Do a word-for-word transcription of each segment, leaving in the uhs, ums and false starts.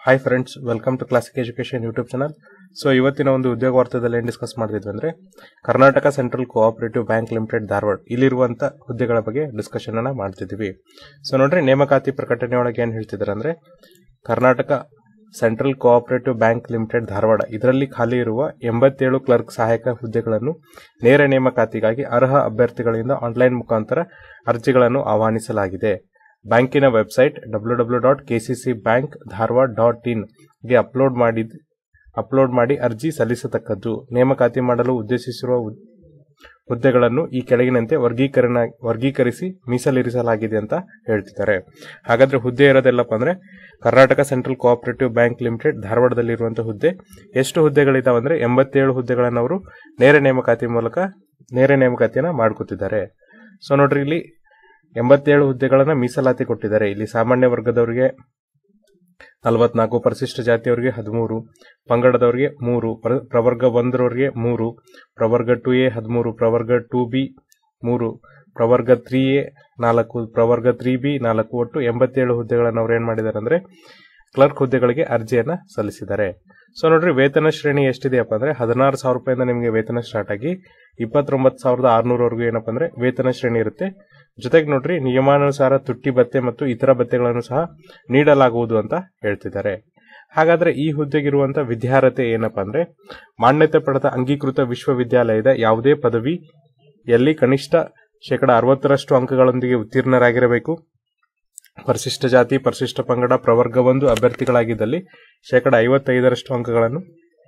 Hi friends, welcome to classic education YouTube channel. So ಇವತ್ತಿನ ಒಂದು ಉದ್ಯೋಗ ವಾರ್ತೆದಲ್ಲಿ ಏನು ಡಿಸ್ಕಸ್ ಮಾಡ್ತಿದ್ವಿ ಅಂದ್ರೆ Karnataka central cooperative bank limited Dharwad ಇಲ್ಲಿರುವಂತ ಹುದ್ದೆಗಳ ಬಗ್ಗೆ ಡಿಸ್ಕಷನ್ ಅನ್ನ ಮಾಡ್ತಿದ್ವಿ. ಸೊ ನೋಡ್ರಿ, ನೇಮಕಾತಿ ಪ್ರಕಟಣೆ ಒಳಗೆ ಏನ್ ಹೇಳ್ತಿದ್ದಾರೆ ಅಂದ್ರೆ Karnataka central cooperative bank limited Dharwad ಇದರಲ್ಲಿ ಖಾಲಿ ಇರುವ ಎಂಬತ್ತೇಳು ಕ್ಲರ್ಕ್ ಸಹಾಯಕ ಹುದ್ದೆಗಳನ್ನು ನೇರ ನೇಮಕಾತಿಗಾಗಿ ಅರ್ಹ ಅಭ್ಯರ್ಥಿಗಳಿಂದ ಆನ್ಲೈನ್ ಮುಖಾಂತರ ಅರ್ಜಿಗಳನ್ನು ಆಹ್ವಾನಿಸಲಾಗಿದೆ. ಬ್ಯಾಂಕಿನ website W W dot KCC bank Dharwad dot in ಗೆ ಅಪ್ಲೋಡ್ ಮಾಡಿ ಅಪ್ಲೋಡ್ ಮಾಡಿ ಅರ್ಜಿ ಸಲ್ಲಿಸತಕ್ಕದ್ದು. ನೇಮಕಾತಿ ಮಾಡಲು ಉದ್ದೇಶಿಸಿರುವ ಹುದ್ದೆಗಳನ್ನು ಈ ಕೆಳಗಿನಂತೆ ವರ್ಗೀಕರಣ ವರ್ಗೀಕರಿಸಿ ಮೀಸಲಿರಿಸಲಾಗಿದೆ ಅಂತ ಹೇಳ್ತಿದ್ದಾರೆ. ಹಾಗಾದ್ರೆ ಹುದ್ದೆ ಇರೋದೆಲ್ಲಪ್ಪ ಅಂದ್ರೆ Karnataka central cooperative bank limited ಧಾರವಾಡದಲ್ಲಿರುವಂತಹ ಹುದ್ದೆ. ಎಷ್ಟು ಹುದ್ದೆಗಳಿದಾವೆ ಅಂದ್ರೆ ಎಂಬತ್ತೇಳು ಹುದ್ದೆಗಳನ್ನು ಅವರು ನೇರ ನೇಮಕಾತಿ ಮೂಲಕ ನೇರ ನೇಮಕಾತಿಯನ್ನ ಮಾಡ್ಕೊತಿದ್ದಾರೆ. ಸೊ ನೋಡ್ರಿ, ಇಲ್ಲಿ ಎಂಬತ್ತೇಳು ಹುದ್ದೆಗಳನ್ನ ಮೀಸಲಾತಿ ಕೊಟ್ಟಿದ್ದಾರೆ. ಇಲ್ಲಿ ಸಾಮಾನ್ಯ ವರ್ಗದವರಿಗೆ ನಲವತ್ನಾಲ್ಕು, ಪರಿಶಿಷ್ಟ ಜಾತಿಯವರಿಗೆ ಹದಿಮೂರು, ಪಂಗಡದವರಿಗೆ ಮೂರು, ಪ್ರವರ್ಗ ಒಂದರವರಿಗೆ ಮೂರು, ಪ್ರವರ್ಗ ಟು ಎ ಹದಿಮೂರು, ಪ್ರವರ್ಗ ಟು ಬಿ ಮೂರು, ಪ್ರವರ್ಗ ತ್ರೀ ಎ ನಾಲ್ಕು, ಪ್ರವರ್ಗ ತ್ರೀ ಬಿ ನಾಲ್ಕು, ಒಟ್ಟು ಎಂಬತ್ತೇಳು ಹುದ್ದೆಗಳನ್ನು ಅವ್ರು ಏನ್ ಮಾಡಿದ್ದಾರೆ ಅಂದ್ರೆ ಕ್ಲರ್ಕ್ ಹುದ್ದೆಗಳಿಗೆ ಅರ್ಜಿಯನ್ನ ಸಲ್ಲಿಸಿದ್ದಾರೆ. ಸೊ ನೋಡ್ರಿ, ವೇತನ ಶ್ರೇಣಿ ಎಷ್ಟಿದೆಯಪ್ಪ ಅಂದ್ರೆ ಹದಿನಾರು ಸಾವಿರ ರೂಪಾಯಿಂದ ನಿಮಗೆ ವೇತನ ಸ್ಟಾರ್ಟ್ ಆಗಿ ಇಪ್ಪತ್ತೊಂಬತ್ತು ಸಾವಿರದ ಆರ್ನೂರವರೆಗೂ ಏನಪ್ಪ ಅಂದ್ರೆ ವೇತನ ಶ್ರೇಣಿ ಇರುತ್ತೆ. ಜೊತೆಗೆ ನೋಡ್ರಿ, ನಿಯಮಾನುಸಾರ ತುಟ್ಟಿ ಭತ್ಯೆ ಮತ್ತು ಇತರ ಭತ್ಯೆಗಳನ್ನು ಸಹ ನೀಡಲಾಗುವುದು ಅಂತ ಹೇಳ್ತಿದ್ದಾರೆ. ಹಾಗಾದ್ರೆ ಈ ಹುದ್ದೆಗಿರುವಂತಹ ವಿದ್ಯಾರ್ಹತೆ ಏನಪ್ಪಾ ಅಂದ್ರೆ ಮಾನ್ಯತೆ ಪಡೆದ ಅಂಗೀಕೃತ ವಿಶ್ವವಿದ್ಯಾಲಯದ ಯಾವುದೇ ಪದವಿಯಲ್ಲಿ ಕನಿಷ್ಠ ಶೇಕಡ ಅರವತ್ತರಷ್ಟು ಅಂಕಗಳೊಂದಿಗೆ ಉತ್ತೀರ್ಣರಾಗಿರಬೇಕು. ಪರಿಶಿಷ್ಟ ಜಾತಿ, ಪರಿಶಿಷ್ಟ ಪಂಗಡ, ಪ್ರವರ್ಗ ಒಂದು ಅಭ್ಯರ್ಥಿಗಳಾಗಿದ್ದಲ್ಲಿ ಶೇಕಡ ಐವತ್ತೈದರಷ್ಟು ಅಂಕಗಳನ್ನು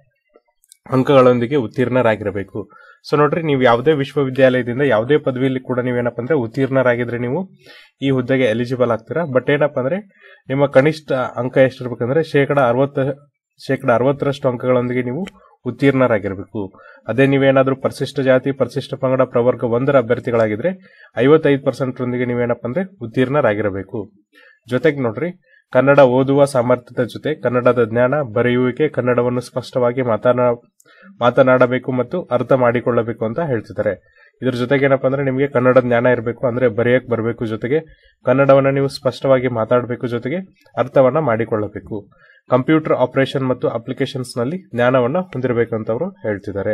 ಅಂಕಗಳೊಂದಿಗೆ ಉತ್ತೀರ್ಣರಾಗಿರಬೇಕು. ಸೊ ನೋಡ್ರಿ, ನೀವು ಯಾವುದೇ ವಿಶ್ವವಿದ್ಯಾಲಯದಿಂದ ಯಾವುದೇ ಪದವಿಯಲ್ಲಿ ಕೂಡ ನೀವೇನಪ್ಪ ಅಂದ್ರೆ ಉತ್ತೀರ್ಣರಾಗಿದ್ರೆ ನೀವು ಈ ಹುದ್ದೆಗೆ ಎಲಿಜಿಬಲ್ ಆಗ್ತೀರಾ. ಬಟ್ ಏನಪ್ಪಾ ಅಂದ್ರೆ ನಿಮ್ಮ ಕನಿಷ್ಠ ಅಂಕ ಎಷ್ಟಿರ್ಬೇಕಂದ್ರೆ ಶೇಕಡ ಅರವತ್ತ ಶೇಕಡ ಅರವತ್ತರಷ್ಟು ಅಂಕಗಳೊಂದಿಗೆ ನೀವು ಉತ್ತೀರ್ಣರಾಗಿರ್ಬೇಕು. ಅದೇ ನೀವೇನಾದ್ರೂ ಪರಿಶಿಷ್ಟ ಜಾತಿ, ಪರಿಶಿಷ್ಟ ಪಂಗಡ, ಪ್ರವರ್ಗ ಒಂದರ ಅಭ್ಯರ್ಥಿಗಳಾಗಿದ್ರೆ ಐವತ್ತೈದು ಪರ್ಸೆಂಟ್ ರೊಂದಿಗೆ ನೀವೇನಪ್ಪ ಅಂದ್ರೆ ಉತ್ತೀರ್ಣರಾಗಿರಬೇಕು. ಜೊತೆಗೆ ನೋಡ್ರಿ, ಕನ್ನಡ ಓದುವ ಸಾಮರ್ಥ್ಯದ ಜೊತೆ ಕನ್ನಡದ ಜ್ಞಾನ, ಬರೆಯುವಿಕೆ, ಕನ್ನಡವನ್ನು ಸ್ಪಷ್ಟವಾಗಿ ಮಾತನಾ ಮಾತನಾಡಬೇಕು ಮತ್ತು ಅರ್ಥ ಮಾಡಿಕೊಳ್ಳಬೇಕು ಅಂತ ಹೇಳ್ತಿದ್ದಾರೆ. ಇದ್ರ ಜೊತೆಗೆ ಏನಪ್ಪಾ ಅಂದ್ರೆ ನಿಮಗೆ ಕನ್ನಡ ಜ್ಞಾನ ಇರಬೇಕು, ಅಂದ್ರೆ ಬರೆಯಕ್ ಬರಬೇಕು, ಜೊತೆಗೆ ಕನ್ನಡವನ್ನ ನೀವು ಸ್ಪಷ್ಟವಾಗಿ ಮಾತಾಡಬೇಕು, ಜೊತೆಗೆ ಅರ್ಥವನ್ನ ಮಾಡಿಕೊಳ್ಳಬೇಕು. ಕಂಪ್ಯೂಟರ್ ಆಪರೇಷನ್ ಮತ್ತು ಅಪ್ಲಿಕೇಶನ್ಸ್ ನಲ್ಲಿ ಜ್ಞಾನವನ್ನ ಹೊಂದಿರಬೇಕು ಅಂತ ಅವರು ಹೇಳ್ತಿದ್ದಾರೆ.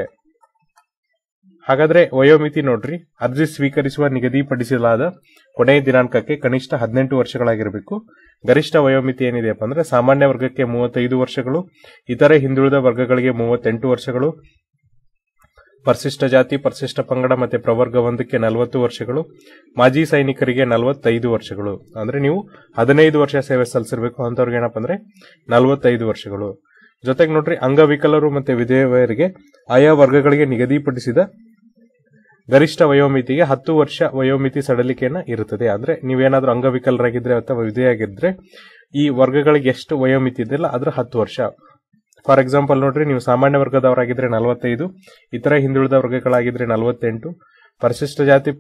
ಹಾಗಾದ್ರೆ ವಯೋಮಿತಿ ನೋಡ್ರಿ, ಅರ್ಜಿ ಸ್ವೀಕರಿಸುವ ನಿಗದಿಪಡಿಸಲಾದ ಕೊನೆಯ ದಿನಾಂಕಕ್ಕೆ ಕನಿಷ್ಠ ಹದಿನೆಂಟು ವರ್ಷಗಳಾಗಿರಬೇಕು. ಗರಿಷ್ಠ ವಯೋಮಿತಿ ಏನಿದೆಯಪ್ಪ ಅಂದ್ರೆ ಸಾಮಾನ್ಯ ವರ್ಗಕ್ಕೆ ಮೂವತ್ತೈದು ವರ್ಷಗಳು, ಇತರೆ ಹಿಂದುಳಿದ ವರ್ಗಗಳಿಗೆ ಮೂವತ್ತೆಂಟು ವರ್ಷಗಳು, ಪರಿಶಿಷ್ಟ ಜಾತಿ, ಪರಿಶಿಷ್ಟ ಪಂಗಡ ಮತ್ತೆ ಪ್ರವರ್ಗ ಒಂದಕ್ಕೆ ನಲವತ್ತು ವರ್ಷಗಳು, ಮಾಜಿ ಸೈನಿಕರಿಗೆ ನಲವತ್ತೈದು ವರ್ಷಗಳು. ಅಂದ್ರೆ ನೀವು ಹದಿನೈದು ವರ್ಷ ಸೇವೆ ಸಲ್ಲಿಸಿರ್ಬೇಕು, ಅಂತವ್ರಿಗೆ ಏನಪ್ಪ ಅಂದ್ರೆ ನಲವತ್ತೈದು ವರ್ಷಗಳು. ಜೊತೆಗೆ ನೋಡ್ರಿ, ಅಂಗವಿಕಲರು ಮತ್ತೆ ವಿಧವೆಯರಿಗೆ ಆಯಾ ವರ್ಗಗಳಿಗೆ ನಿಗದಿಪಡಿಸಿದ ಗರಿಷ್ಠ ವಯೋಮಿತಿಗೆ ಹತ್ತು ವರ್ಷ ವಯೋಮಿತಿ ಸಡಲಿಕೆಯನ್ನ ಇರುತ್ತದೆ. ಅಂದ್ರೆ ನೀವೇನಾದ್ರೂ ಅಂಗವಿಕಲರಾಗಿದ್ರೆ ಅಥವಾ ವಿಧೆಯಾಗಿದ್ರೆ ಈ ವರ್ಗಗಳಿಗೆ ಎಷ್ಟು ವಯೋಮಿತಿ ಇದೆಯಲ್ಲ ಅದ್ರ ಹತ್ತು ವರ್ಷ. ಫಾರ್ ಎಕ್ಸಾಂಪಲ್ ನೋಡ್ರಿ, ನೀವು ಸಾಮಾನ್ಯ ವರ್ಗದವರಾಗಿದ್ರೆ ನಲವತ್ತೈದು, ಇತರ ಹಿಂದುಳಿದ ವರ್ಗಗಳಾಗಿದ್ರೆ ನಲವತ್ತೆಂಟು, ಪರಿಶಿಷ್ಟ ಜಾತಿ,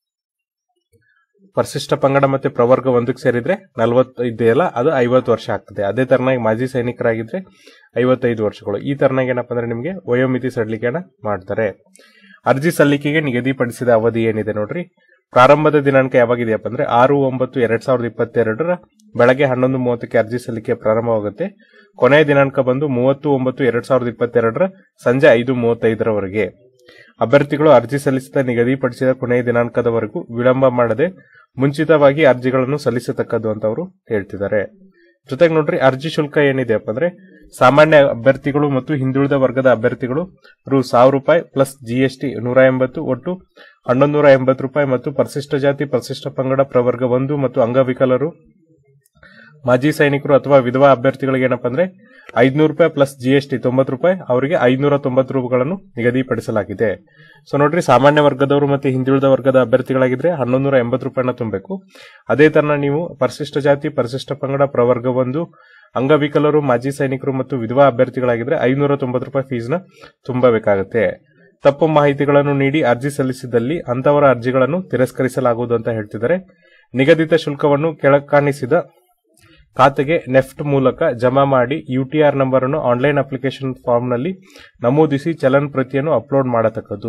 ಪರಿಶಿಷ್ಟ ಪಂಗಡ ಮತ್ತೆ ಪ್ರವರ್ಗ ಒಂದಕ್ಕೆ ಸೇರಿದ್ರೆ ನಲವತ್ತು ಇದೆಯಲ್ಲ ಅದು ಐವತ್ತು ವರ್ಷ ಆಗ್ತದೆ. ಅದೇ ತರನಾಗಿ ಮಾಜಿ ಸೈನಿಕರಾಗಿದ್ರೆ ಐವತ್ತೈದು ವರ್ಷಗಳು. ಈ ತರನಾಗಿ ಏನಪ್ಪಾ ಅಂದ್ರೆ ನಿಮಗೆ ವಯೋಮಿತಿ ಸಡಿಲಿಕೆಯನ್ನ ಮಾಡ್ತಾರೆ. ಅರ್ಜಿ ಸಲ್ಲಿಕೆಗೆ ನಿಗದಿಪಡಿಸಿದ ಅವಧಿ ಏನಿದೆ ನೋಡ್ರಿ, ಪ್ರಾರಂಭದ ದಿನಾಂಕ ಯಾವಾಗಿದೆಯಪ್ಪ ಅಂದ್ರೆ ಆರು ಒಂಬತ್ತು ಎರಡ್ ಸಾವಿರದ ಇಪ್ಪತ್ತೆರಡರ ಬೆಳಗ್ಗೆ ಹನ್ನೊಂದು ಮೂವತ್ತಕ್ಕೆ ಅರ್ಜಿ ಸಲ್ಲಿಕೆ ಪ್ರಾರಂಭವಾಗುತ್ತೆ. ಕೊನೆಯ ದಿನಾಂಕ ಬಂದು ಮೂವತ್ತು ಒಂಬತ್ತು ಎರಡ್ ಸಾವಿರದ ಇಪ್ಪತ್ತೆರಡರ ಸಂಜೆ ಐದು ಮೂವತ್ತೈದರವರೆಗೆ. ಅಭ್ಯರ್ಥಿಗಳು ಅರ್ಜಿ ಸಲ್ಲಿಸಿದ ನಿಗದಿಪಡಿಸಿದ ಕೊನೆಯ ದಿನಾಂಕದವರೆಗೂ ವಿಳಂಬ ಮಾಡದೆ ಮುಂಚಿತವಾಗಿ ಅರ್ಜಿಗಳನ್ನು ಸಲ್ಲಿಸತಕ್ಕದ್ದು ಅಂತ ಅವರು ಹೇಳ್ತಿದ್ದಾರೆ. ಜೊತೆಗೆ ನೋಡ್ರಿ, ಅರ್ಜಿ ಶುಲ್ಕ ಏನಿದೆಯಪ್ಪ ಅಂದ್ರೆ ಸಾಮಾನ್ಯ ಅಭ್ಯರ್ಥಿಗಳು ಮತ್ತು ಹಿಂದುಳಿದ ವರ್ಗದ ಅಭ್ಯರ್ಥಿಗಳು ರು ಸಾವಿರ ರೂಪಾಯಿ ಪ್ಲಸ್ ಜಿಎಸ್ಟಿ ನೂರ ಎಂಬತ್ತು, ಒಟ್ಟು ಹನ್ನೊಂದು ನೂರ ಎಂಬತ್ತು ರೂಪಾಯಿ, ಮತ್ತು ಪರಿಶಿಷ್ಟ ಜಾತಿ, ಪರಿಶಿಷ್ಟ ಪಂಗಡ, ಪ್ರವರ್ಗ ಒಂದು ಮತ್ತು ಅಂಗವಿಕಲರು, ಮಾಜಿ ಸೈನಿಕರು ಅಥವಾ ವಿಧವಾ ಅಭ್ಯರ್ಥಿಗಳಿಗೆ ಏನಪ್ಪಾ ಅಂದ್ರೆ ಐದ್ನೂರು ರೂಪಾಯಿ ಪ್ಲಸ್ ಜಿಎಸ್ಟಿ ತೊಂಬತ್ತು ರೂಪಾಯಿ, ಅವರಿಗೆ ಐದ್ನೂರ ತೊಂಬತ್ತು ರೂಪಾಯಿಗಳನ್ನು ನಿಗದಿಪಡಿಸಲಾಗಿದೆ. ಸೊ ನೋಡ್ರಿ, ಸಾಮಾನ್ಯ ವರ್ಗದವರು ಮತ್ತೆ ಹಿಂದುಳಿದ ವರ್ಗದ ಅಭ್ಯರ್ಥಿಗಳಾಗಿದ್ರೆ ಹನ್ನೊಂದು ನೂರ ಎಂಬತ್ತು ರೂಪಾಯಿನ ತುಂಬಬೇಕು. ಅದೇ ತರ ನೀವು ಪರಿಶಿಷ್ಟ ಜಾತಿ, ಪರಿಶಿಷ್ಟ ಪಂಗಡ, ಪ್ರವರ್ಗ ಒಂದು, ಅಂಗವಿಕಲರು, ಮಾಜಿ ಸೈನಿಕರು ಮತ್ತು ವಿಧವಾ ಅಭ್ಯರ್ಥಿಗಳಾಗಿದ್ರೆ ಐನೂರ ತೊಂಬತ್ತು ರೂಪಾಯಿ ಫೀಸ್ ನ ತುಂಬಬೇಕಾಗುತ್ತೆ. ತಪ್ಪು ಮಾಹಿತಿಗಳನ್ನು ನೀಡಿ ಅರ್ಜಿ ಸಲ್ಲಿಸಿದಲ್ಲಿ ಅಂತವರ ಅರ್ಜಿಗಳನ್ನು ತಿರಸ್ಕರಿಸಲಾಗುವುದು ಅಂತ ಹೇಳ್ತಿದ್ದಾರೆ. ನಿಗದಿತ ಶುಲ್ಕವನ್ನು ಕೆಳಕಾಣಿಸಿದ ಖಾತೆಗೆ ನೆಫ್ಟ್ ಮೂಲಕ ಜಮಾ ಮಾಡಿ ಯುಟಿಆರ್ ನಂಬರ್ ಅನ್ನು ಆನ್ಲೈನ್ ಅಪ್ಲಿಕೇಶನ್ ಫಾರ್ಮ್ ನಲ್ಲಿ ನಮೂದಿಸಿ ಚಲನ್ ಪ್ರತಿಯನ್ನು ಅಪ್ಲೋಡ್ ಮಾಡತಕ್ಕದ್ದು.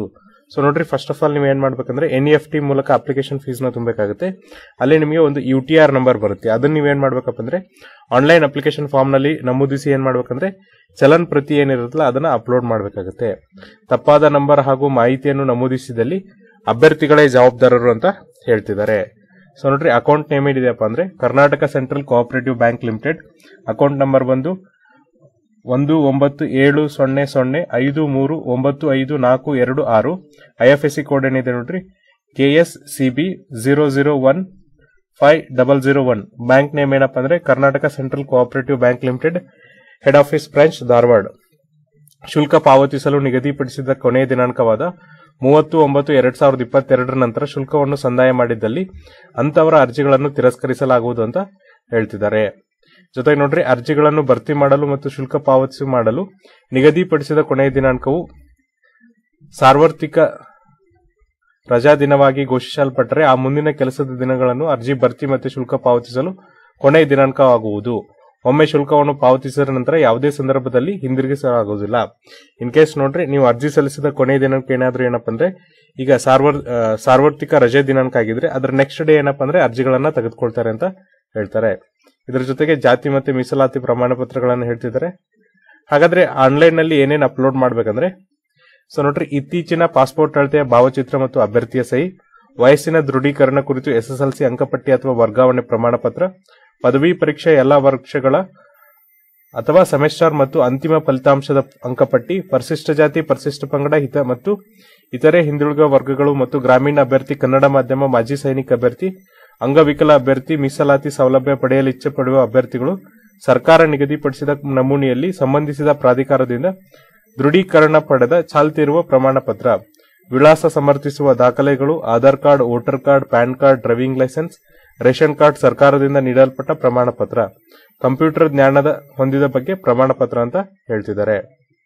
ಸೊ ನೋಡ್ರಿ, ಫಸ್ಟ್ ಆಫ್ ಆಲ್ ನೀವು ಏನ್ ಮಾಡ್ಬೇಕಂದ್ರೆ ಎನ್ ಇ ಎಫ್ ಟಿ ಮೂಲಕ ಅಪ್ಲಿಕೇಶನ್ ಫೀಸ್ ನ ತುಂಬಬೇಕಾಗುತ್ತೆ. ಅಲ್ಲಿ ನಿಮಗೆ ಒಂದು ಯು ಟಿ ಆರ್ ನಂಬರ್ ಬರುತ್ತೆ. ಅದನ್ನ ನೀವೇನ್ ಮಾಡ್ಬೇಕಪ್ಪ ಅಂದ್ರೆ ಆನ್ಲೈನ್ ಅಪ್ಲಿಕೇಶನ್ ಫಾರ್ಮ್ ನಲ್ಲಿ ನಮೂದಿಸಿ ಏನ್ ಮಾಡ್ಬೇಕಂದ್ರೆ ಚಲನ್ ಪ್ರತಿ ಏನಿರುತ್ತಲ್ಲ ಅದನ್ನ ಅಪ್ಲೋಡ್ ಮಾಡಬೇಕಾಗುತ್ತೆ. ತಪ್ಪಾದ ನಂಬರ್ ಹಾಗೂ ಮಾಹಿತಿಯನ್ನು ನಮೂದಿಸಿದಲ್ಲಿ ಅಭ್ಯರ್ಥಿಗಳೇ ಜವಾಬ್ದಾರರು ಅಂತ ಹೇಳ್ತಿದ್ದಾರೆ. ಸೊ ನೋಡ್ರಿ, ಅಕೌಂಟ್ ನೇಮ್ ಏನಿದೆಯಪ್ಪ ಅಂದ್ರೆ Karnataka central cooperative bank limited. Account number ಬಂದು ಒಂದು ಒಂಬತ್ತು ಏಳು ಸೊನ್ನೆ ಸೊನ್ನೆ ಐದು ಮೂರು ಒಂಬತ್ತು ಐದು ನಾಲ್ಕು ಎರಡು ಆರು. I F S C code ಏನಿದೆ ನೋಡ್ರಿ K S C B zero zero one five double zero one. Bank name ಏನಪ್ಪ ಅಂದ್ರೆ Karnataka central cooperative bank limited, head office branch Dharwad. ಶುಲ್ಕ ಪಾವತಿಸಲು ನಿಗದಿಪಡಿಸಿದ ಕೊನೆಯ ದಿನಾಂಕವಾದ ಮೂವತ್ತು ಒಂಬತ್ತು ಎರಡ್ ಸಾವಿರದ ಇಪ್ಪತ್ತೆರಡರ ನಂತರ ಶುಲ್ಕವನ್ನು ಸಂದಾಯ ಮಾಡಿದ್ದಲ್ಲಿ ಅಂತವರ ಅರ್ಜಿಗಳನ್ನು ತಿರಸ್ಕರಿಸಲಾಗುವುದು ಅಂತ ಹೇಳ್ತಿದ್ದಾರೆ. ಜೊತೆಗೆ ನೋಡ್ರಿ, ಅರ್ಜಿಗಳನ್ನು ಭರ್ತಿ ಮಾಡಲು ಮತ್ತು ಶುಲ್ಕ ಪಾವತಿ ಮಾಡಲು ನಿಗದಿಪಡಿಸಿದ ಕೊನೆಯ ದಿನಾಂಕವು ಸಾರ್ವತ್ರಿಕ ರಜಾ ದಿನವಾಗಿ ಘೋಷಿಸಲ್ಪಟ್ಟರೆ ಆ ಮುಂದಿನ ಕೆಲಸದ ದಿನಗಳನ್ನು ಅರ್ಜಿ ಭರ್ತಿ ಮತ್ತು ಶುಲ್ಕ ಪಾವತಿಸಲು ಕೊನೆಯ ದಿನಾಂಕವಾಗುವುದು. ಒಮ್ಮೆ ಶುಲ್ಕವನ್ನು ಪಾವತಿಸಿದ ನಂತರ ಯಾವುದೇ ಸಂದರ್ಭದಲ್ಲಿ ಹಿಂದಿರುಗಿಸಲಾಗುವುದಿಲ್ಲ. ಇನ್ ಕೇಸ್ ನೋಡ್ರಿ, ನೀವು ಅರ್ಜಿ ಸಲ್ಲಿಸಿದ ಕೊನೆಯ ದಿನಾಂಕ ಏನಾದ್ರೂ ಏನಪ್ಪ ಅಂದ್ರೆ ಈಗ ಸಾರ್ವರ್ ಸಾರ್ವತ್ರಿಕ ರಜೆ ದಿನಾಂಕ ಆಗಿದ್ರೆ ಅದರ ನೆಕ್ಸ್ಟ್ ಡೇ ಏನಪ್ಪ ಅಂದ್ರೆ ಅರ್ಜಿಗಳನ್ನ ತೆಗೆದುಕೊಳ್ತಾರೆ ಅಂತ ಹೇಳ್ತಾರೆ. ಇದರ ಜೊತೆಗೆ ಜಾತಿ ಮತ್ತು ಮೀಸಲಾತಿ ಪ್ರಮಾಣ ಪತ್ರಗಳನ್ನು ಹೇಳ್ತಿದ್ದಾರೆ. ಹಾಗಾದ್ರೆ ಆನ್ಲೈನ್ ನಲ್ಲಿ ಏನೇನು ಅಪ್ಲೋಡ್ ಮಾಡ್ಬೇಕಂದ್ರೆ, ಸೊ ನೋಡ್ರಿ, ಇತ್ತೀಚಿನ ಪಾಸ್ಪೋರ್ಟ್ ಅಳತೆಯ ಭಾವಚಿತ್ರ ಮತ್ತು ಅಭ್ಯರ್ಥಿಯ ಸಹಿ, ವಯಸ್ಸಿನ ದೃಢೀಕರಣ ಕುರಿತು ಎಸ್ ಎಸ್ ಎಲ್ ಸಿ ಅಂಕಪಟ್ಟಿ ಅಥವಾ ವರ್ಗಾವಣೆ ಪ್ರಮಾಣ ಪತ್ರ, ಪದವಿ ಪರೀಕ್ಷೆ ಎಲ್ಲಾ ವರ್ಷಗಳ ಅಥವಾ ಸೆಮಿಸ್ಟರ್ ಮತ್ತು ಅಂತಿಮ ಫಲಿತಾಂಶದ ಅಂಕಪಟ್ಟಿ, ಪರಿಶಿಷ್ಟ ಜಾತಿ, ಪರಿಶಿಷ್ಟ ಪಂಗಡ ಹಿತ ಮತ್ತು ಇತರೆ ಹಿಂದುಳಿದ ವರ್ಗಗಳು ಮತ್ತು ಗ್ರಾಮೀಣ ಅಭ್ಯರ್ಥಿ, ಕನ್ನಡ ಮಾಧ್ಯಮ, ಮಾಜಿ ಸೈನಿಕ ಅಭ್ಯರ್ಥಿ, ಅಂಗವಿಕಲ ಅಭ್ಯರ್ಥಿ, ಮೀಸಲಾತಿ ಸೌಲಭ್ಯ ಪಡೆಯಲು ಇಚ್ಛೆ ಪಡುವ ಅಭ್ಯರ್ಥಿಗಳು ಸರ್ಕಾರ ನಿಗದಿಪಡಿಸಿದ ನಮೂನೆಯಲ್ಲಿ ಸಂಬಂಧಿಸಿದ ಪ್ರಾಧಿಕಾರದಿಂದ ದೃಢೀಕರಣ ಪಡೆದ ಚಾಲ್ತಿಯಿರುವ ಪ್ರಮಾಣ ಪತ್ರ, ವಿಳಾಸ ಸಮರ್ಥಿಸುವ ದಾಖಲೆಗಳು, Aadhaar card, voter card, PAN card, driving licence, ration card, ಸರ್ಕಾರದಿಂದ ನೀಡಲ್ಪಟ್ಟ ಪ್ರಮಾಣ ಪತ್ರ, ಕಂಪ್ಯೂಟರ್ ಜ್ಞಾನದ ಹೊಂದಿದ ಬಗ್ಗೆ ಪ್ರಮಾಣ ಪತ್ರ ಅಂತ ಹೇಳ್ತಿದ್ದಾರೆ.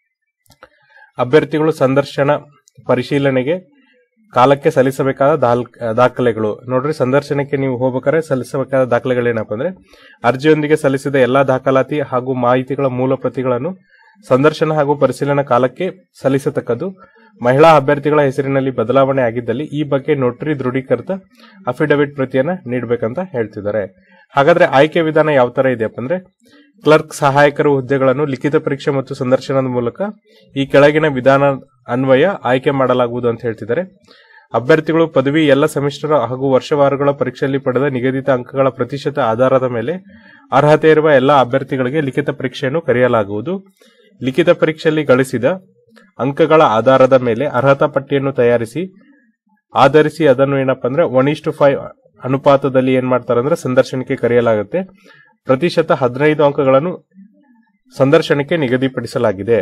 ಅಭ್ಯರ್ಥಿಗಳು ಸಂದರ್ಶನ ಪರಿಶೀಲನೆಗೆ ಕಾಲಕ್ಕೆ ಸಲ್ಲಿಸಬೇಕಾದ ದಾಖಲೆಗಳು ನೋಡ್ರಿ, ಸಂದರ್ಶನಕ್ಕೆ ನೀವು ಹೋಗಬೇಕಾದ್ರೆ ಸಲ್ಲಿಸಬೇಕಾದ ದಾಖಲೆಗಳೇನಪ್ಪ ಅಂದ್ರೆ ಅರ್ಜಿಯೊಂದಿಗೆ ಸಲ್ಲಿಸಿದ ಎಲ್ಲಾ ದಾಖಲಾತಿ ಹಾಗೂ ಮಾಹಿತಿಗಳ ಮೂಲ ಪ್ರತಿಗಳನ್ನು ಸಂದರ್ಶನ ಹಾಗೂ ಪರಿಶೀಲನಾ ಕಾಲಕ್ಕೆ ಸಲ್ಲಿಸತಕ್ಕದ್ದು. ಮಹಿಳಾ ಅಭ್ಯರ್ಥಿಗಳ ಹೆಸರಿನಲ್ಲಿ ಬದಲಾವಣೆ ಆಗಿದ್ದಲ್ಲಿ ಈ ಬಗ್ಗೆ ನೋಟರಿ ದೃಢೀಕೃತ ಅಫಿಡವಿಟ್ ಪ್ರತಿಯನ್ನ ನೀಡಬೇಕಂತ ಹೇಳ್ತಿದ್ದಾರೆ. ಹಾಗಾದ್ರೆ ಆಯ್ಕೆ ವಿಧಾನ ಯಾವ ತರ ಇದೆಯಪ್ಪ ಅಂದ್ರೆ ಕ್ಲರ್ಕ್ ಸಹಾಯಕರು ಹುದ್ದೆಗಳನ್ನು ಲಿಖಿತ ಪರೀಕ್ಷೆ ಮತ್ತು ಸಂದರ್ಶನದ ಮೂಲಕ ಈ ಕೆಳಗಿನ ವಿಧಾನ ಅನ್ವಯ ಆಯ್ಕೆ ಮಾಡಲಾಗುವುದು ಅಂತ ಹೇಳ್ತಿದ್ದಾರೆ. ಅಭ್ಯರ್ಥಿಗಳು ಪದವಿ ಎಲ್ಲ ಸೆಮಿಸ್ಟರ್ ಹಾಗೂ ವರ್ಷವಾರಗಳ ಪರೀಕ್ಷೆಯಲ್ಲಿ ಪಡೆದ ನಿಗದಿತ ಅಂಕಗಳ ಪ್ರತಿಶತ ಆಧಾರದ ಮೇಲೆ ಅರ್ಹತೆ ಇರುವ ಎಲ್ಲಾ ಅಭ್ಯರ್ಥಿಗಳಿಗೆ ಲಿಖಿತ ಪರೀಕ್ಷೆಯನ್ನು ಕರೆಯಲಾಗುವುದು. ಲಿಖಿತ ಪರೀಕ್ಷೆಯಲ್ಲಿ ಗಳಿಸಿದ ಅಂಕಗಳ ಆಧಾರದ ಮೇಲೆ ಅರ್ಹತಾ ಪಟ್ಟಿಯನ್ನು ತಯಾರಿಸಿ ಆಧರಿಸಿ ಅದನ್ನು ಏನಪ್ಪಾ ಅಂದ್ರೆ ಒನ್ ಇಸ್ ಟು ಫೈವ್ ಅನುಪಾತದಲ್ಲಿ ಏನ್ ಮಾಡ್ತಾರೆ ಅಂದ್ರೆ ಸಂದರ್ಶನಕ್ಕೆ ಕರೆಯಲಾಗುತ್ತೆ. ಪ್ರತಿಶತ ಹದಿನೈದು ಅಂಕಗಳನ್ನು ಸಂದರ್ಶನಕ್ಕೆ ನಿಗದಿಪಡಿಸಲಾಗಿದೆ.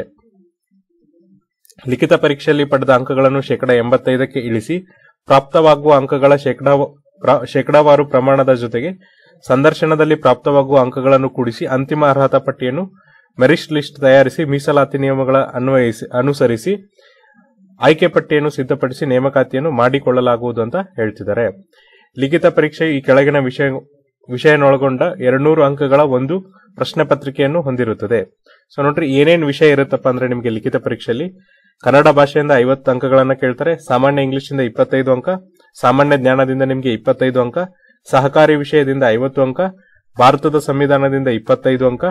ಲಿಖಿತ ಪರೀಕ್ಷೆಯಲ್ಲಿ ಪಡೆದ ಅಂಕಗಳನ್ನು ಶೇಕಡಾ ಎಂಬತ್ತೈದಕ್ಕೆ ಇಳಿಸಿ ಪ್ರಾಪ್ತವಾಗುವ ಅಂಕಗಳ ಶೇಕಡಾ ಶೇಕಡಾವಾರು ಪ್ರಮಾಣದ ಜೊತೆಗೆ ಸಂದರ್ಶನದಲ್ಲಿ ಪ್ರಾಪ್ತವಾಗುವ ಅಂಕಗಳನ್ನು ಕೂಡಿಸಿ ಅಂತಿಮ ಅರ್ಹತಾ ಪಟ್ಟಿಯನ್ನು ಮೆರಿಟ್ ಲಿಸ್ಟ್ ತಯಾರಿಸಿ ಮೀಸಲಾತಿ ನಿಯಮಗಳ ಅನ್ವಯಿಸಿ ಅನುಸರಿಸಿ ಆಯ್ಕೆ ಪಟ್ಟಿಯನ್ನು ಸಿದ್ಧಪಡಿಸಿ ನೇಮಕಾತಿಯನ್ನು ಮಾಡಿಕೊಳ್ಳಲಾಗುವುದು ಅಂತ ಹೇಳ್ತಿದ್ದಾರೆ. ಲಿಖಿತ ಪರೀಕ್ಷೆ ಈ ಕೆಳಗಿನ ವಿಷಯ ವಿಷಯನೊಳಗೊಂಡ ಎರಡ್ನೂರು ಅಂಕಗಳ ಒಂದು ಪ್ರಶ್ನೆ ಪತ್ರಿಕೆಯನ್ನು ಹೊಂದಿರುತ್ತದೆ. ಸೊ ನೋಡ್ರಿ, ಏನೇನು ವಿಷಯ ಇರುತ್ತಪ್ಪ ಅಂದ್ರೆ ನಿಮಗೆ ಲಿಖಿತ ಪರೀಕ್ಷೆಯಲ್ಲಿ ಕನ್ನಡ ಭಾಷೆಯಿಂದ ಐವತ್ತು ಅಂಕಗಳನ್ನ ಕೇಳ್ತಾರೆ, ಸಾಮಾನ್ಯ ಇಂಗ್ಲಿಷ್ ಇಂದ ಇಪ್ಪತ್ತೈದು ಅಂಕ, ಸಾಮಾನ್ಯ ಜ್ಞಾನದಿಂದ ನಿಮಗೆ ಇಪ್ಪತ್ತೈದು ಅಂಕ, ಸಹಕಾರಿ ವಿಷಯದಿಂದ ಐವತ್ತು ಅಂಕ, ಭಾರತದ ಸಂವಿಧಾನದಿಂದ ಇಪ್ಪತ್ತೈದು ಅಂಕ,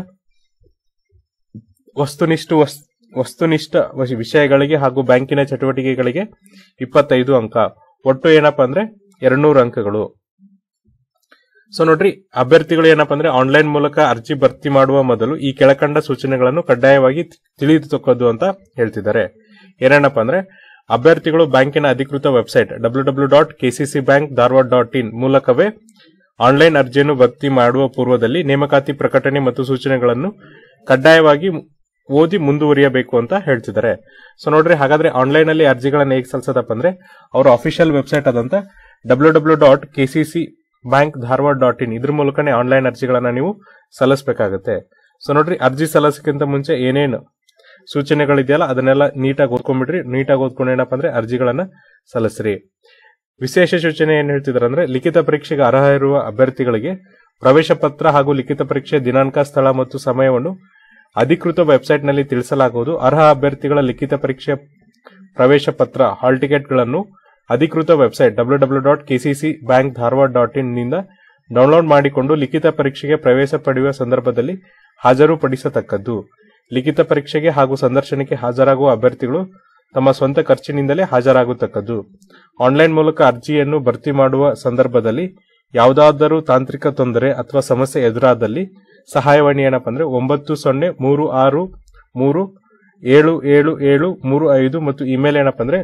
ವಸ್ತುನಿಷ್ಠ ವಸ್ತುನಿಷ್ಠ ವಿಷಯಗಳಿಗೆ ಹಾಗೂ ಬ್ಯಾಂಕಿನ ಚಟುವಟಿಕೆಗಳಿಗೆ ಇಪ್ಪತ್ತೈದು ಅಂಕ. ಒಟ್ಟು ಏನಪ್ಪಾ ಅಂದ್ರೆ ಎರಡ್ನೂರು ಅಂಕಗಳು. ಸೊ ನೋಡ್ರಿ, ಅಭ್ಯರ್ಥಿಗಳು ಏನಪ್ಪಾ ಅಂದ್ರೆ ಆನ್ಲೈನ್ ಮೂಲಕ ಅರ್ಜಿ ಭರ್ತಿ ಮಾಡುವ ಮೊದಲು ಈ ಕೆಳಕಂಡ ಸೂಚನೆಗಳನ್ನು ಕಡ್ಡಾಯವಾಗಿ ತಿಳಿದುಕೊಳ್ಳೋದು ಅಂತ ಹೇಳ್ತಿದ್ದಾರೆ. ಏನೇನಪ್ಪ ಅಂದ್ರೆ ಅಭ್ಯರ್ಥಿಗಳು ಬ್ಯಾಂಕಿನ ಅಧಿಕೃತ website W W dot KCC bank Dharwad dot in ಮೂಲಕವೇ ಆನ್ಲೈನ್ ಅರ್ಜಿಯನ್ನು ಭರ್ತಿ ಮಾಡುವ ಪೂರ್ವದಲ್ಲಿ ನೇಮಕಾತಿ ಪ್ರಕಟಣೆ ಮತ್ತು ಸೂಚನೆಗಳನ್ನು ಕಡ್ಡಾಯವಾಗಿ ಓದಿ ಮುಂದುವರಿಯಬೇಕು ಅಂತ ಹೇಳ್ತಿದ್ದಾರೆ. ಸೊ ನೋಡ್ರಿ, ಹಾಗಾದ್ರೆ ಆನ್ಲೈನ್ ಅಲ್ಲಿ ಅರ್ಜಿಗಳನ್ನ ಹೇಗೆ ಸಲ್ಲಿಸದಪ್ಪ ಅಂದ್ರೆ ಅವರ ಅಫಿಷಿಯಲ್ ವೆಬ್ಸೈಟ್ ಆದಂತ W W dot KCC bank Dharwad dot in ಇದ್ರ ಮೂಲಕನೇ ಆನ್ಲೈನ್ ಅರ್ಜಿಗಳನ್ನ ನೀವು ಸಲ್ಲಿಸಬೇಕಾಗುತ್ತೆ. ಸೊ ನೋಡ್ರಿ, ಅರ್ಜಿ ಸಲ್ಲಿಸಕ್ಕಿಂತ ಮುಂಚೆ ಏನೇನು ಸೂಚನೆಗಳಿದೆಯಲ್ಲ ಅದನ್ನೆಲ್ಲ ನೀಟಾಗಿ ಓದ್ಕೊಂಡ್ಬಿಡ್ರಿ. ನೀಟಾಗಿ ಓದ್ಕೊಂಡು ಏನಪ್ಪಾ ಅಂದ್ರೆ ಅರ್ಜಿಗಳನ್ನ ಸಲ್ಲಿಸ್ರಿ. ವಿಶೇಷ ಸೂಚನೆ ಏನ್ ಹೇಳ್ತಿದಾರೆ ಅಂದ್ರೆ ಲಿಖಿತ ಪರೀಕ್ಷೆಗೆ ಅರ್ಹ ಇರುವ ಅಭ್ಯರ್ಥಿಗಳಿಗೆ ಪ್ರವೇಶ ಪತ್ರ ಹಾಗೂ ಲಿಖಿತ ಪರೀಕ್ಷೆ ದಿನಾಂಕ, ಸ್ಥಳ ಮತ್ತು ಸಮಯವನ್ನು ಅಧಿಕೃತ ವೆಬ್ಸೈಟ್ ನಲ್ಲಿ ತಿಳಿಸಲಾಗುವುದು. ಅರ್ಹ ಅಭ್ಯರ್ಥಿಗಳ ಲಿಖಿತ ಪರೀಕ್ಷೆ ಪ್ರವೇಶ ಪತ್ರ ಹಾಲ್ ಟಿಕೆಟ್ಗಳನ್ನು ಅಧಿಕೃತ website W W dot KCC bank Dharwad dot in ನಿಂದ ಡೌನ್ಲೋಡ್ ಮಾಡಿಕೊಂಡು ಲಿಖಿತ ಪರೀಕ್ಷೆಗೆ ಪ್ರವೇಶ ಪಡೆಯುವ ಸಂದರ್ಭದಲ್ಲಿ ಹಾಜರುಪಡಿಸತಕ್ಕದ್ದು. ಲಿಖಿತ ಪರೀಕ್ಷೆಗೆ ಹಾಗೂ ಸಂದರ್ಶನಕ್ಕೆ ಹಾಜರಾಗುವ ಅಭ್ಯರ್ಥಿಗಳು ತಮ್ಮ ಸ್ವಂತ ಖರ್ಚಿನಿಂದಲೇ ಹಾಜರಾಗತಕ್ಕದ್ದು. ಆನ್ಲೈನ್ ಮೂಲಕ ಅರ್ಜಿಯನ್ನು ಭರ್ತಿ ಮಾಡುವ ಸಂದರ್ಭದಲ್ಲಿ ಯಾವುದಾದರೂ ತಾಂತ್ರಿಕ ತೊಂದರೆ ಅಥವಾ ಸಮಸ್ಯೆ ಎದುರಾದಲ್ಲಿ ಸಹಾಯವಾಣಿ ಏನಪ್ಪ ಅಂದ್ರೆ ಒಂಬತ್ತು ಸೊನ್ನೆ ಮೂರು ಆರು ಮೂರು ಏಳು ಏಳು ಏಳು ಮೂರು ಐದು ಮತ್ತು ಇಮೇಲ್ ಏನಪ್ಪ ಅಂದ್ರೆ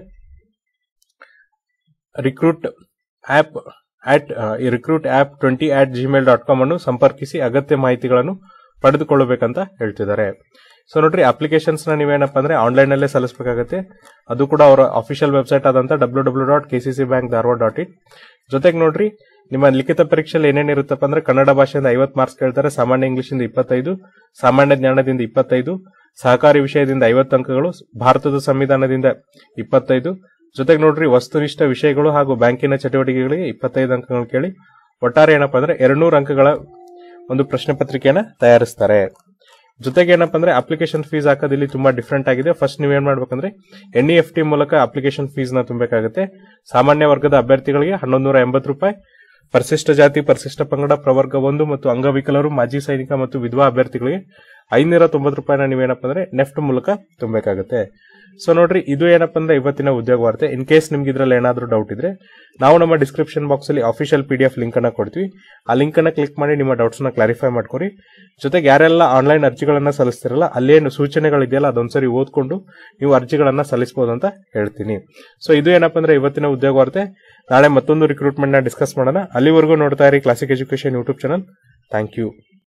recruit app at recruit app twenty at Gmail dot com ಅನ್ನು ಸಂಪರ್ಕಿಸಿ ಅಗತ್ಯ ಮಾಹಿತಿಗಳನ್ನು ಪಡೆದುಕೊಳ್ಳಬೇಕಂತ ಹೇಳ್ತಿದ್ದಾರೆ. ಸೊ ನೋಡ್ರಿ, ಅಪ್ಲಿಕೇಶನ್ಸ್ ನ ನೀವೇನಪ್ಪ ಅಂದ್ರೆ ಆನ್ಲೈನ್ ಅಲ್ಲೇ ಸಲ್ಲಿಸಬೇಕಾಗುತ್ತೆ. ಅದು ಕೂಡ ಅವರ ಅಫಿಷಿಯಲ್ ವೆಬ್ಸೈಟ್ ಆದಂತ W W dot KCC bank Dharwad dot in. ಜೊತೆಗೆ ನೋಡ್ರಿ, ನಿಮ್ಮ ಲಿಖಿತ ಪರೀಕ್ಷೆಯಲ್ಲಿ ಏನೇನು ಇರುತ್ತಪ್ಪ ಅಂದ್ರೆ ಕನ್ನಡ ಭಾಷೆಯಿಂದ ಐವತ್ತು ಮಾರ್ಕ್ಸ್ ಕೇಳ್ತಾರೆ, ಸಾಮಾನ್ಯ ಇಂಗ್ಲಿಷಿಂದ ಇಪ್ಪತ್ತೈದು, ಸಾಮಾನ್ಯ ಜ್ಞಾನದಿಂದ ಇಪ್ಪತ್ತೈದು, ಸಹಕಾರಿ ವಿಷಯದಿಂದ ಐವತ್ತು ಅಂಕಗಳು, ಭಾರತದ ಸಂವಿಧಾನದಿಂದ ಇಪ್ಪತ್ತೈದು, ಜೊತೆಗೆ ನೋಡ್ರಿ ವಸ್ತುನಿಷ್ಠ ವಿಷಯಗಳು ಹಾಗೂ ಬ್ಯಾಂಕಿನ ಚಟುವಟಿಕೆಗಳಿಗೆ ಇಪ್ಪತ್ತೈದು ಅಂಕಗಳು ಕೇಳಿ ಒಟ್ಟಾರೆ ಏನಪ್ಪಾ ಅಂದ್ರೆ ಎರಡ್ನೂರು ಅಂಕಗಳ ಒಂದು ಪ್ರಶ್ನೆ ಪತ್ರಿಕೆಯನ್ನ ತಯಾರಿಸ್ತಾರೆ. ಜೊತೆಗೆ ಏನಪ್ಪಾ ಅಂದ್ರೆ ಅಪ್ಲಿಕೇಶನ್ ಫೀಸ್ ಹಾಕೋದು ಇಲ್ಲಿ ತುಂಬಾ ಡಿಫ್ರೆಂಟ್ ಆಗಿದೆ. ಫಸ್ಟ್ ನೀವೇನ್ ಮಾಡ್ಬೇಕಂದ್ರೆ ಎನ್ ಇ ಎಫ್ ಟಿ ಮೂಲಕ ಅಪ್ಲಿಕೇಶನ್ ಫೀಸ್ ನ ತುಂಬಬೇಕಾಗುತ್ತೆ. ಸಾಮಾನ್ಯ ವರ್ಗದ ಅಭ್ಯರ್ಥಿಗಳಿಗೆ ಹನ್ನೊಂದು ನೂರ ಎಂಬತ್ತು ರೂಪಾಯಿ, ಪರಿಶಿಷ್ಟ ಜಾತಿ, ಪರಿಶಿಷ್ಟ ಪಂಗಡ, ಪ್ರವರ್ಗ ಒಂದು ಮತ್ತು ಅಂಗವಿಕಲರು, ಮಾಜಿ ಸೈನಿಕ ಮತ್ತು ವಿಧವಾ ಅಭ್ಯರ್ಥಿಗಳಿಗೆ ಐನೂರ ತೊಂಬತ್ತು ರೂಪಾಯಿನ ನೀವೇನಪ್ಪ ಅಂದ್ರೆ ನೆಫ್ಟ್ ಮೂಲಕ ತುಂಬಬೇಕಾಗುತ್ತೆ. ಸೊ ನೋಡ್ರಿ, ಇದು ಏನಪ್ಪ ಅಂದ್ರೆ ಇವತ್ತಿನ ಉದ್ಯೋಗ ವಾರ್ತೆ. ಇನ್ ಕೇಸ್ ನಿಮ್ಗೆ ಇದ್ರಲ್ಲಿ ಏನಾದ್ರೂ ಡೌಟ್ ಇದ್ರೆ ನಾವು ನಮ್ಮ ಡಿಸ್ಕ್ರಿಪ್ಷನ್ ಬಾಕ್ಸ್ ಅಲ್ಲಿ official P D F link ಅನ್ನ ಕೊಡ್ತೀವಿ. ಆ ಲಿಂಕ್ ಅನ್ನ ಕ್ಲಿಕ್ ಮಾಡಿ ನಿಮ್ಮ ಡೌಟ್ಸ್ ನ ಕ್ಲಾರಿಫೈ ಮಾಡ್ಕೊರಿ. ಜೊತೆಗೆ ಯಾರೆಲ್ಲ ಆನ್ಲೈನ್ ಅರ್ಜಿಗಳನ್ನ ಸಲ್ಲಿಸ್ತಿರಲ್ಲ ಅಲ್ಲೇನು ಸೂಚನೆಗಳಿದೆಯಲ್ಲ ಅದೊಂದ್ಸರಿ ಓದ್ಕೊಂಡು ನೀವು ಅರ್ಜಿಗಳನ್ನ ಸಲ್ಲಿಸಬಹುದು ಅಂತ ಹೇಳ್ತೀನಿ. ಸೊ ಇದು ಏನಪ್ಪ ಅಂದ್ರೆ ಇವತ್ತಿನ ಉದ್ಯೋಗ ವಾರ್ತೆ. ನಾಳೆ ಮತ್ತೊಂದು ರಿಕ್ರೂಟ್ಮೆಂಟ್ ನ ಡಿಸ್ಕಸ್ ಮಾಡೋಣ. ಅಲ್ಲಿವರೆಗೂ ನೋಡ್ತಾ ಇರಿ classic education YouTube channel. Thank you.